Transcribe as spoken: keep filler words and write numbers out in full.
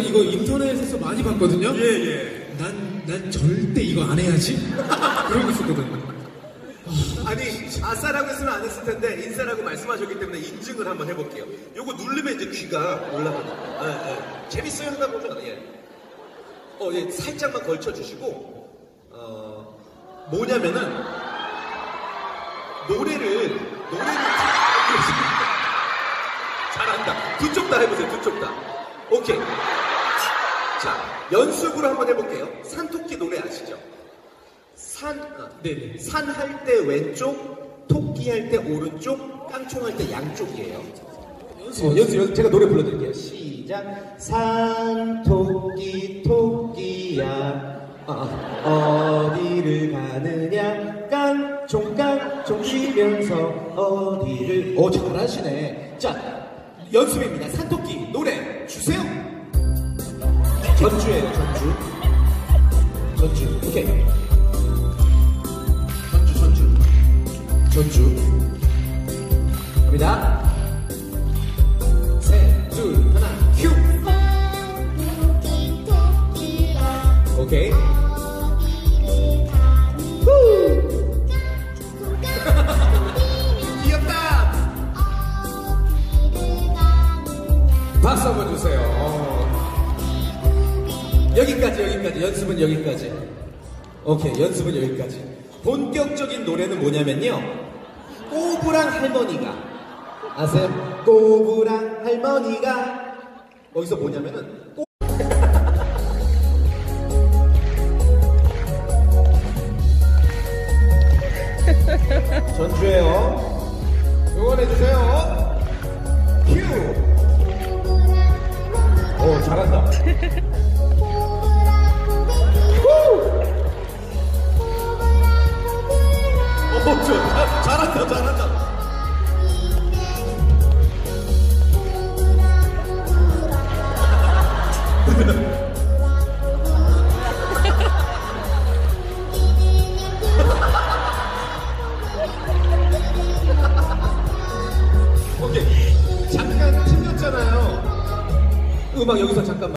이거 인터넷에서 많이 봤거든요. 예, 예. 난, 난 절대 이거 안 해야지. 그러고 있었거든. 아니, 아싸라고 했으면 안 했을 텐데, 인싸라고 말씀하셨기 때문에 인증을 한번 해볼게요. 요거 누르면 이제 귀가 올라가요. 예, 예. 재밌어요? 하다 보면, 예. 어, 예, 살짝만 걸쳐주시고, 어, 뭐냐면은, 노래를, 노래를 잘한다. 두 쪽 다 해보세요, 두 쪽 다. 오케이. 자, 연습으로 한번 해볼게요. 산토끼 노래 아시죠? 산, 어, 네네. 산 할 때 왼쪽, 토끼 할 때 오른쪽, 깡총 할 때 양쪽이에요. 연습, 어, 연습, 연습. 제가 노래 불러드릴게요. 시작. 산, 토끼, 토끼야. 아, 아. 어디를 가느냐? 깡총, 깡총 쉬면서 어디를. 오, 잘하시네. 자, 연습입니다. 산토끼 노래 주세요. 전주예요, 전주. 전주, 오케이. 전주, 전주. 전주. 갑니다. 셋, 둘, 하나, 큐. 오케이. 후. 귀엽다. 박수 한번 주세요. 어. 여기까지, 여기까지. 연습은 여기까지. 오케이, 연습은 여기까지. 본격적인 노래는 뭐냐면요. 꼬부랑 할머니가. 아세요? 꼬부랑 할머니가. 거기서 뭐냐면은. 꼬... 전주예요. 응원해주세요. 큐. 오, 잘한다. 오, 좋다. 잘한다, 잘한다. 오케이. 잠깐 틀렸잖아요. 음악 여기서 잠깐만.